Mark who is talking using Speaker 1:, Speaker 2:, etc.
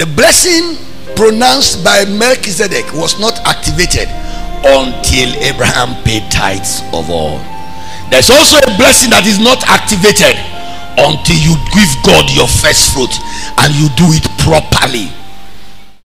Speaker 1: The blessing pronounced by Melchizedek was not activated until Abraham paid tithes of all. There's also a blessing that is not activated until you give God your first fruit and you do it properly.